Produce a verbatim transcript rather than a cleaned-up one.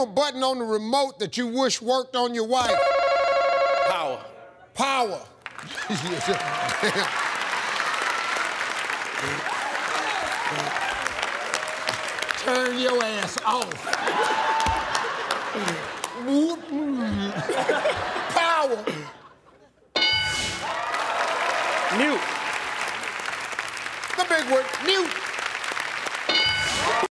a button on the remote that you wish worked on your wife. Power. Power. Turn your ass off. Power. Mute. The big word, mute.